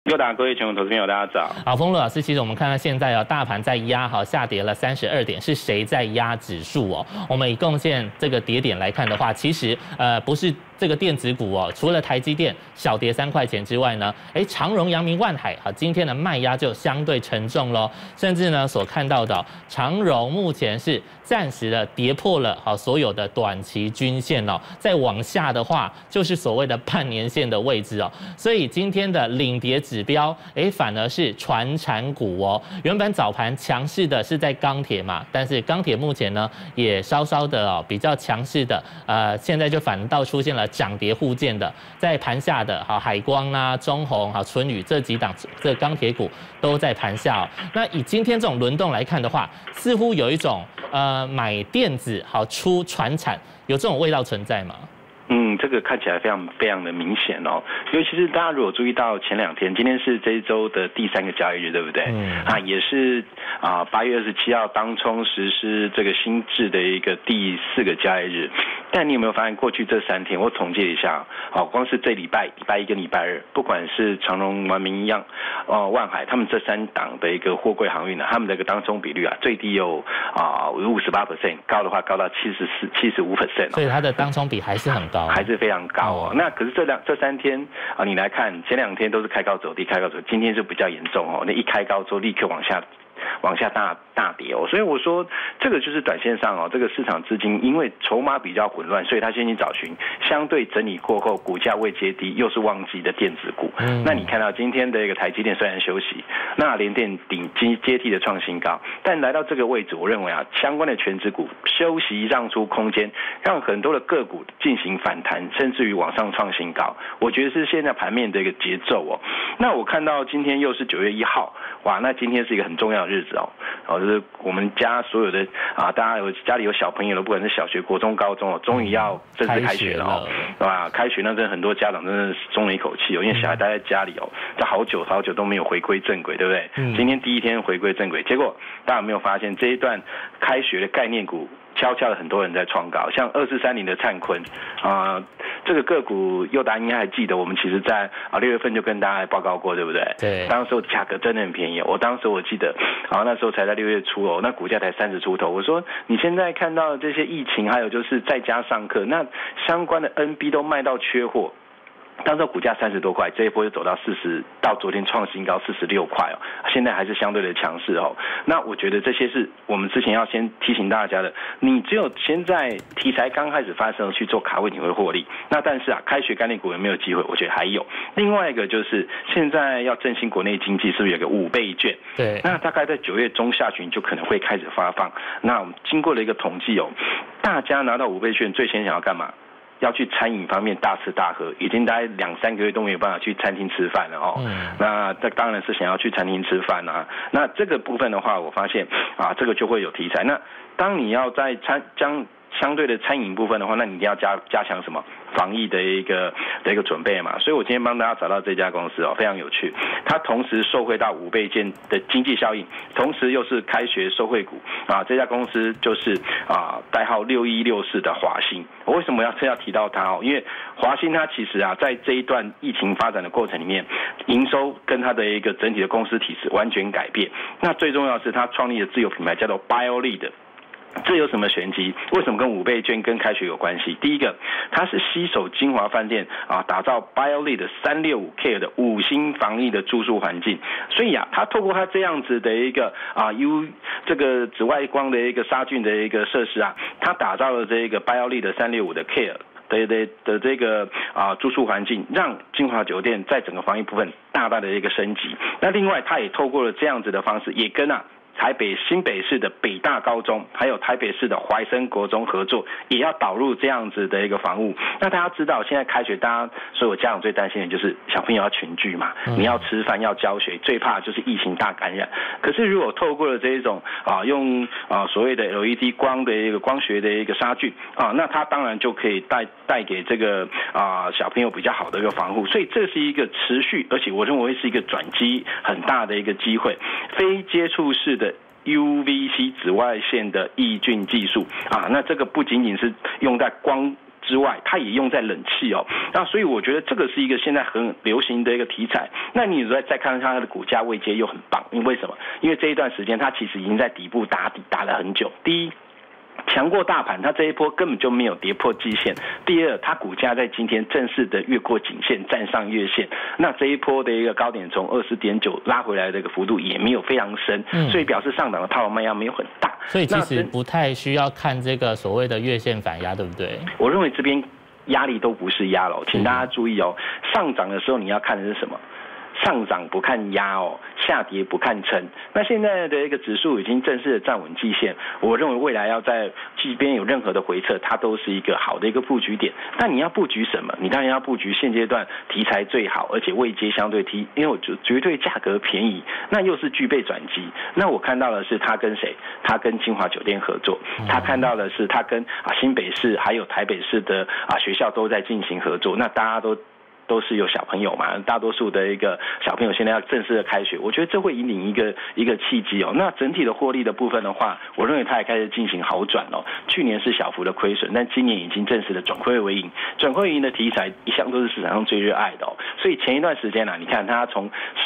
各位全国投资朋友，大家早。 好，丰乐老师，其实我们看到现在啊，大盘在压，好下跌了32点，是谁在压指数哦？我们以贡献这个跌点来看的话，其实不是这个电子股哦，除了台积电小跌3块钱之外呢，长荣、阳明、万海，好，今天的卖压就相对沉重咯，甚至呢所看到的长荣目前是暂时的跌破了好所有的短期均线哦，再往下的话就是所谓的半年线的位置哦，所以今天的领跌指标，反而是传产股哦。原本早盘强势的是在钢铁嘛，但是钢铁目前呢也稍稍的比较强势的，现在就反倒出现了涨跌互见的，在盘下的好海光啊、中鸿、好春雨这几档这钢铁股都在盘下哦。那以今天这种轮动来看的话，似乎有一种买电子好出传产，有这种味道存在吗？ 这个看起来非常的明显哦，尤其是大家如果注意到前2天，今天是这一周的第3个交易日，对不对？也是8月27号当冲实施这个新制的一个第4个交易日。但你有没有发现，过去这3天，我统计了一下，光是这礼拜1跟礼拜2，不管是长荣、阳明一样，万海，他们这3档的一个货柜航运呢，他们的一个当冲比率最低有58%，高的话高到75%， 所以它的当冲比还是很高， 还是非常高哦。那可是这3天你来看，前2天都是开高走低，今天就比较严重哦。那一开高之后，立刻往下大跌哦，所以我说这个就是短线上这个市场资金因为筹码比较混乱，所以他先去找寻相对整理过后股价未接低又是旺季的电子股。那你看到今天的一个台积电虽然休息，那联电接替的创新高，但来到这个位置，我认为相关的权值股休息让出空间，让很多的个股进行反弹，甚至于往上创新高。我觉得是现在盘面的一个节奏哦。那我看到今天又是9月1号，哇，那今天是一个很重要的日子哦，就是我们家所有的大家家里有小朋友的，不管是小学、国中、高中终于要正式开学了哦，对吧？开学那真的很多家长真的松了一口气哦，因为小孩待在家里这好久都没有回归正轨，对不对？今天第1天回归正轨，结果大家有没有发现这一段开学的概念股？悄悄的很多人在创高，像2430的灿坤这个个股佑达应该还记得，我们其实在6月份就跟大家报告过，对不对？ 对， 当时价格真的很便宜，当时我记得那时候才在6月初那股价才30出头。我说你现在看到这些疫情，还有就是在家上课，那相关的 NB 都卖到缺货。当时股价30多块，这一波就走到40，到昨天创新高46块现在还是相对的强势那我觉得这些是我们之前要先提醒大家的，你只有现在题材刚开始发生去做卡位，你会获利。那但是开学概念股有没有机会？我觉得还有。另外一个就是现在要振兴国内经济，是不是有个5倍券？ 对， 那大概在9月中下旬就可能会开始发放。那我们经过了一个统计大家拿到5倍券最先想要干嘛？要去餐饮方面大吃大喝，已经大概2-3个月都没有办法去餐厅吃饭了那这当然是想要去餐厅吃饭那这个部分的话，我发现这个就会有题材。那当你要在相对的餐饮部分的话，那你一定要加强什么防疫的一个准备嘛。所以我今天帮大家找到这家公司非常有趣，它同时受惠到5倍券的经济效应，同时又是开学受惠股这家公司就是代号6164的华兴。我为什么要提到它因为华兴它其实在这一段疫情发展的过程里面，营收跟它的一个整体的公司体制完全改变。那最重要的是它创立的自有品牌叫做 BioLead。这有什么玄机？为什么跟5倍券跟开学有关系？第一个，它是携手金华饭店打造 BioLead 365Care 的5星防疫的住宿环境，所以它透过它这样子的一个这个紫外光的一个杀菌的一个设施它打造了这个 BioLead 365的 Care的这个住宿环境，让金华酒店在整个防疫部分大大的一个升级。那另外，它也透过了这样子的方式，也跟台北新北市的北大高中，还有台北市的怀生国中合作，也要导入这样子的一个防务。那大家知道，现在开学，大家所有家长最担心的就是小朋友要群聚嘛，你要吃饭要教学，最怕就是疫情大感染。可是如果透过了这一种用所谓的 LED 光的一个光学的一个杀菌那它当然就可以带给这个小朋友比较好的一个防护。所以这是一个持续，而且我认为是一个转机很大的一个机会，非接触式的UVC 紫外线的抑菌技术那这个不仅仅是用在光之外，它也用在冷气哦。那所以我觉得这个是一个现在很流行的一个题材。那你再看看它的股价位阶又很棒，因为什么？因为这一段时间它其实已经在底部打底打了很久。第一，强过大盘，它这一波根本就没有跌破季线。第二，它股价在今天正式的越过颈线，站上月线。那这一波的一个高点从20.9拉回来的一个幅度也没有非常深，所以表示上档的套牢卖压没有很大。 所以其实不太需要看这个所谓的月线反压，对不对？ 我认为这边压力都不是压了，请大家注意哦。上涨的时候你要看的是什么？上涨不看压哦，下跌不看撑。那现在的一个指数已经正式的站稳季线，我认为未来要在即便有任何的回撤，它都是一个好的一个布局点。那你要布局什么？你当然要布局现阶段题材最好，而且位阶相对低，因为我绝对价格便宜，那又是具备转机。那我看到的是他跟谁？他跟金华酒店合作，他看到的是他跟新北市还有台北市的学校都在进行合作。那大家都是有小朋友嘛，大多数的一个小朋友现在要正式的开学，我觉得这会引领一个契机哦。那整体的获利的部分的话，我认为它也开始进行好转哦。去年是小幅的亏损，但今年已经正式的转亏为盈。转亏为盈的题材一向都是市场上最热爱的哦。所以前一段时间你看它从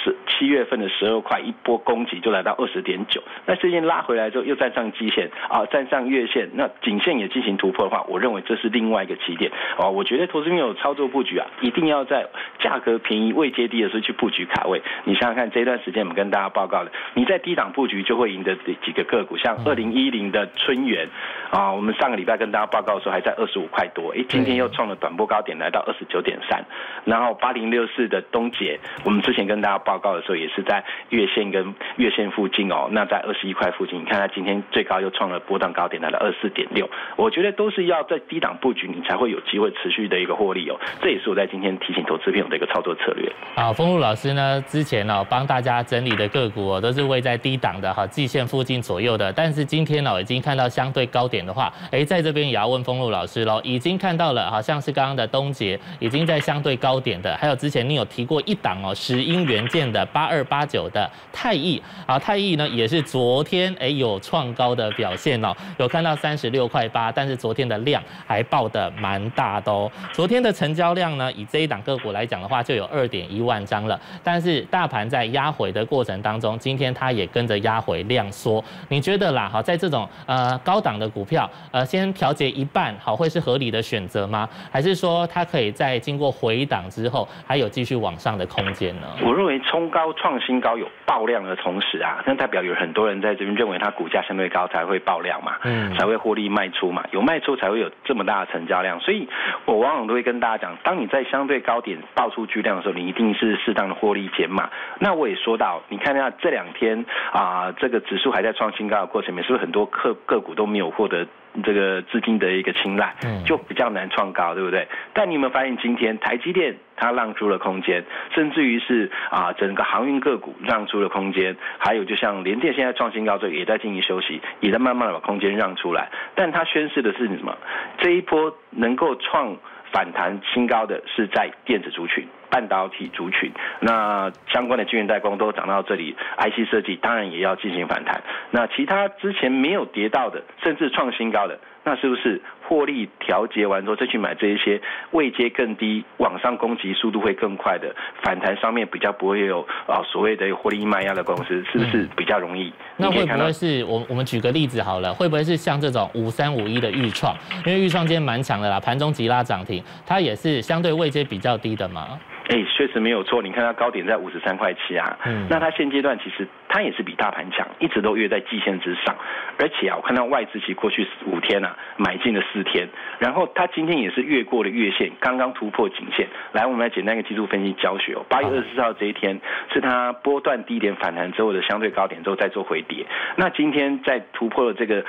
7月份的12块一波攻击就来到20.9，那最近拉回来之后又站上季线站上月线，那颈线也进行突破的话，我认为这是另外一个起点哦。我觉得投资朋友操作布局一定要在价格便宜、位阶低的时候去布局卡位。你想想看，这段时间我们跟大家报告的，你在低档布局就会赢得几个个股，像2010的春源我们上个礼拜跟大家报告的时候还在25块多，今天又创了短波高点来到29.3，然后8064的东捷，我们之前跟大家报告的时候也是在月线跟月线附近那在21块附近，你看它今天最高又创了波段高点来到24.6，我觉得都是要在低档布局，你才会有机会持续的一个获利哦。这也是我在今天提醒投资朋友的一个操作策略。 丰禄老师呢，之前帮大家整理的个股都是位在低档的季线附近左右的，但是今天已经看到相对高点的话，在这边也要问丰禄老师喽，已经看到了，好像是刚刚的东捷已经在相对高点的，还有之前你有提过一档石英元件的8289的泰益泰益呢也是昨天有创高的表现有看到36块8，但是昨天的量还爆得蛮大的哦。昨天的成交量呢，以这一档个股来讲的话，就有2.1万张了。但是大盘在压回的过程当中，今天它也跟着压回量缩。你觉得啦，在这种高档的股票，先调节一半，会是合理的选择吗？还是说它可以在经过回档之后，还有继续往上的空间呢？ 我认为冲高创新高有爆量的同时那代表有很多人在这边认为它股价相对高才会爆量嘛，才会获利卖出嘛，有卖出才会有这么大的成交量。所以我往往都会跟大家讲，当你在相对高点爆出巨量的时候，你一定是适当的获利减码。那我也说到，你看一下这2天这个指数还在创新高的过程里面，是不是很多个股都没有获得这个资金的一个青睐，就比较难创高，对不对？但你有没有发现今天台积电它让出了空间，甚至于是整个航运个股让出了空间，还有就像联电现在创新高之后也在进行休息，也在慢慢的把空间让出来。但它宣示的是什么？这一波能够创反弹新高的是在电子族群、半导体族群，那相关的晶圆代工都涨到这里 ，IC 设计当然也要进行反弹。那其他之前没有跌到的，甚至创新高的，那是不是获利调节完之后再去买这一些位阶更低、往上攻击速度会更快的反弹上面比较不会有所谓的获利卖压的公司，是不是比较容易？ 那会不会是我们举个例子好了，会不会是像这种5351的钰创？因为钰创今天蛮强的啦，盘中急拉涨停，它也是相对位阶比较低的嘛。 确实没有错。你看它高点在53块7那它现阶段其实它也是比大盘强，一直都约在季线之上。而且我看到外资期过去5天买进了4天，然后它今天也是越过了月线，刚刚突破颈线。来，我们来简单一个技术分析教学8月24号这一天是它波段低点反弹之后的相对高点之后再做回跌。那今天在突破了这个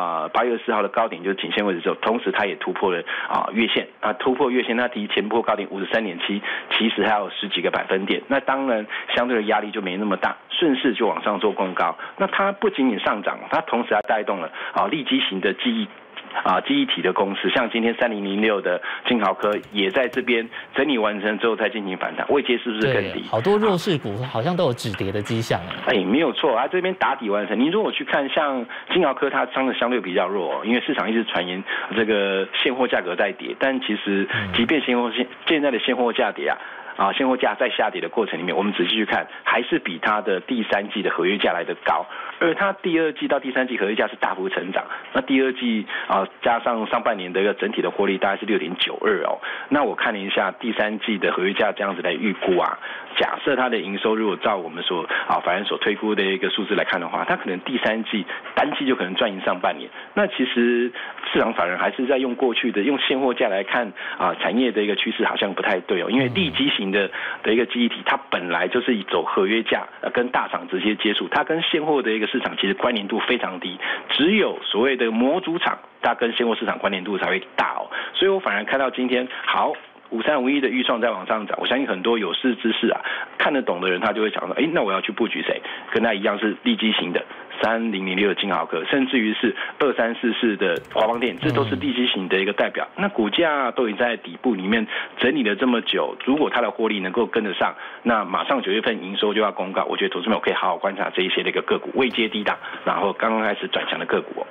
8月24号的高点，就是颈线位置之后，同时它也突破了月线突破月线，它离前波高点53.7。其实还有10几个百分点，那当然相对的压力就没那么大，顺势就往上做攻高。那它不仅仅上涨，它同时还带动了利基型的记忆记忆体的公司，像今天3006的金豪科也在这边整理完成之后再进行反弹，位阶是不是更低？ 好多弱势股好像都有止跌的迹象没有错啊，这边打底完成。你如果去看像金豪科，它涨得相对比较弱，因为市场一直传言这个现货价格在跌，但其实即便现在的现货价跌现货价在下跌的过程里面，我们仔细去看，还是比它的第3季的合约价来得高，而它第2季到第3季合约价是大幅成长。那第2季加上上半年的一个整体的获利大概是6.92哦。那我看了一下第3季的合约价这样子来预估假设它的营收如果照我们法人所推估的一个数字来看的话，它可能第3季单季就可能赚赢上半年。那其实市场法人还是在用过去的用现货价来看产业的一个趋势好像不太对因为利基型的一个记忆体，它本来就是走合约价跟大厂直接接触，它跟现货的一个市场其实关联度非常低，只有所谓的模组厂，它跟现货市场关联度才会大所以我反而看到今天好。5351的预创在往上涨，我相信很多有识之士看得懂的人，他就会想说，那我要去布局谁？跟他一样是利基型的3006的金豪科，甚至于是2344的华邦电，这都是利基型的一个代表。那股价都已经在底部里面整理了这么久，如果它的获利能够跟得上，那马上9月份营收就要公告，我觉得投资朋友可以好好观察这一些的一个个股，位阶低档，然后刚刚开始转强的个股